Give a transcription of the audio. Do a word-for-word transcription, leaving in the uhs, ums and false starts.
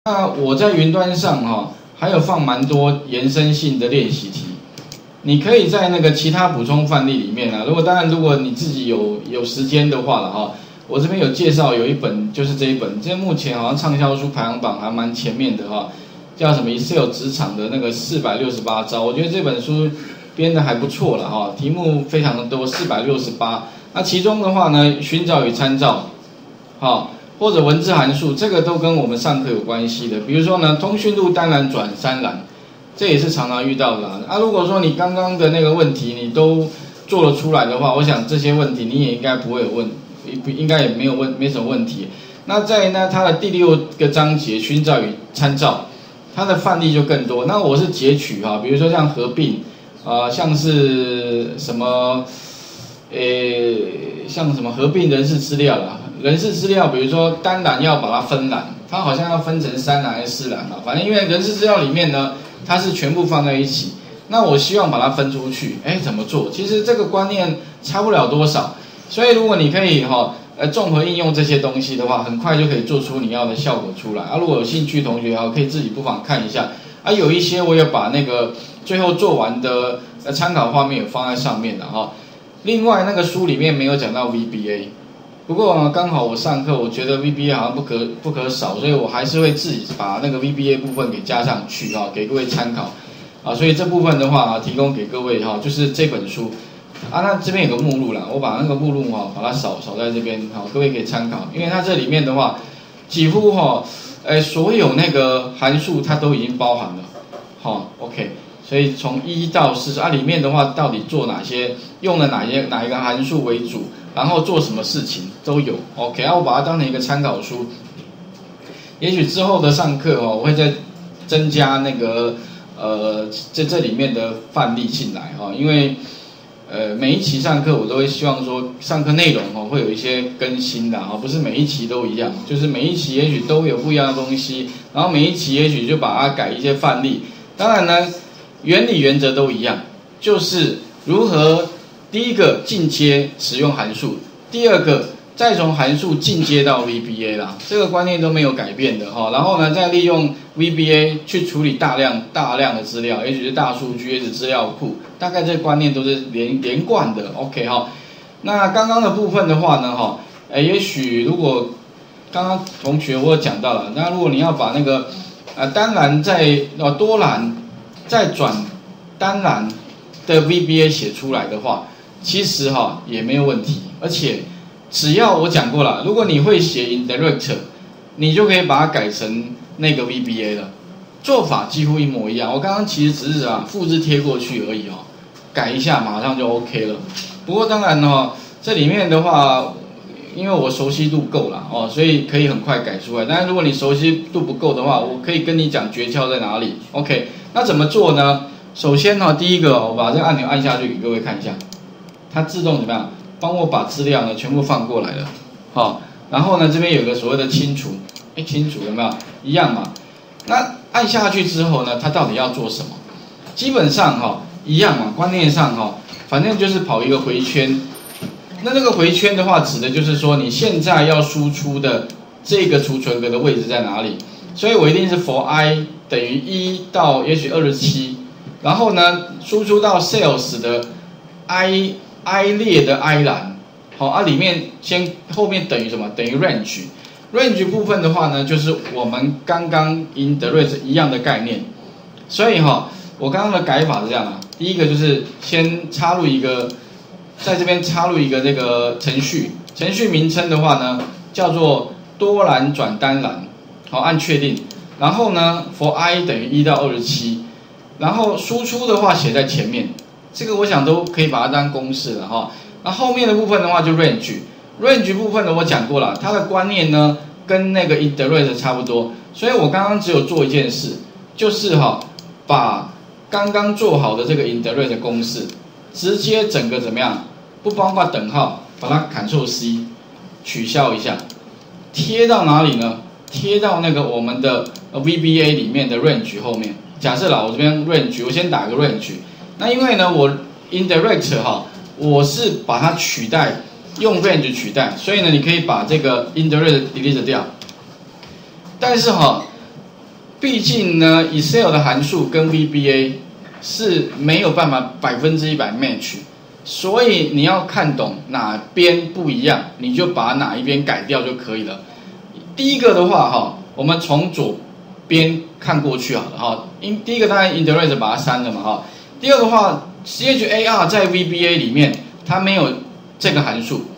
那我在云端上哈、哦，还有放蛮多延伸性的练习题，你可以在那个其他补充范例里面啊，如果当然如果你自己有有时间的话了哈，我这边有介绍有一本就是这一本，这目前好像畅销书排行榜还蛮前面的哈，叫什么 Excel 职场的那个四百六十八招，我觉得这本书编的还不错了哈，题目非常的多，四百六十八，那其中的话呢，寻找与参照，好。或者文字函数，这个都跟我们上课有关系的。比如说呢，通讯录单栏转三栏，这也是常常遇到的啊。啊如果说你刚刚的那个问题你都做了出来的话，我想这些问题你也应该不会有问，应该也没有问，没什么问题。那在呢它的第六个章节寻找与参照，它的范例就更多。那我是截取哈、啊，比如说像合并啊、呃，像是什么，呃，像什么合并人事资料啦。人事资料，比如说单栏要把它分栏，它好像要分成三栏还是四栏啊？反正因为人事资料里面呢，它是全部放在一起。那我希望把它分出去，哎，怎么做？其实这个观念差不了多少。所以如果你可以哈、哦，呃，综合应用这些东西的话，很快就可以做出你要的效果出来。啊，如果有兴趣同学啊，可以自己不妨看一下。啊，有一些我也把那个最后做完的呃参考画面有放在上面的哈、哦。另外那个书里面没有讲到 V B A。不过呢，刚好我上课，我觉得 V B A 好像不可不可少，所以我还是会自己把那个 V B A 部分给加上去啊，给各位参考啊。所以这部分的话啊，提供给各位哈，就是这本书啊。那这边有个目录啦，我把那个目录哈，把它扫扫在这边，好，各位可以参考。因为它这里面的话，几乎哈，呃，所有那个函数它都已经包含了，好 ，OK。所以从一到四啊，里面的话到底做哪些，用了哪些哪一个函数为主？然后做什么事情都有 ，OK， 啊，我把它当成一个参考书。也许之后的上课哦，我会再增加那个呃在这里面的范例进来哈、哦，因为呃每一期上课我都会希望说上课内容哦会有一些更新的啊、哦，不是每一期都一样，就是每一期也许都有不一样的东西，然后每一期也许就把它改一些范例。当然呢，原理原则都一样，就是如何。第一个进阶使用函数，第二个再从函数进阶到 V B A 啦，这个观念都没有改变的哈。然后呢，再利用 V B A 去处理大量大量的资料，也许是大数据，也是资料库，大概这个观念都是连连贯的。OK 哈。那刚刚的部分的话呢，哈，诶，也许如果刚刚同学我有讲到了，那如果你要把那个呃单栏再呃多栏再转单栏的 V B A 写出来的话。其实哈、哦、也没有问题，而且只要我讲过了，如果你会写 indirect， 你就可以把它改成那个 V B A 了，做法几乎一模一样。我刚刚其实只是啊复制贴过去而已哦，改一下马上就 OK 了。不过当然哦，这里面的话，因为我熟悉度够了哦，所以可以很快改出来。但是如果你熟悉度不够的话，我可以跟你讲诀窍在哪里。OK， 那怎么做呢？首先哈、哦，第一个、哦、我把这个按钮按下去给各位看一下。它自动怎么样？帮我把资料呢全部放过来了，好、哦，然后呢这边有个所谓的清除，哎，清除有没有？一样嘛。那按下去之后呢，它到底要做什么？基本上哈、哦、一样嘛，观念上哈、哦，反正就是跑一个回圈。那这个回圈的话，指的就是说你现在要输出的这个储存格的位置在哪里？所以我一定是 for i 等于一到也许二十七，然后呢输出到 sales 的 i。I 列的 I 栏，好啊，里面先后面等于什么？等于 range。range 部分的话呢，就是我们刚刚 indirect 一样的概念。所以哈，我刚刚的改法是这样啊，第一个就是先插入一个，在这边插入一个这个程序，程序名称的话呢，叫做多栏转单栏，好，按确定。然后呢 ，for i 等于一到二十七，然后输出的话写在前面。这个我想都可以把它当公式了哈。那后面的部分的话就 range，range 部分呢我讲过了，它的观念呢跟那个 indirect 差不多，所以我刚刚只有做一件事，就是哈把刚刚做好的这个 indirect 公式，直接整个怎么样，不包括等号，把它 Ctrl C 取消一下，贴到哪里呢？贴到那个我们的 V B A 里面的 range 后面。假设啦，我这边 range， 我先打个 range。那因为呢，我 indirect 哈，我是把它取代，用 range 取代，所以呢，你可以把这个 indirect delete 掉。但是哈， 毕竟呢 ，Excel 的函数跟 V B A 是没有办法百分之一百 match， 所以你要看懂哪边不一样，你就把哪一边改掉就可以了。第一个的话哈，我们从左边看过去好了哈。因第一个当然 Interest 把它删了嘛哈。第二个的话 ，C H A R 在 V B A 里面它没有这个函数，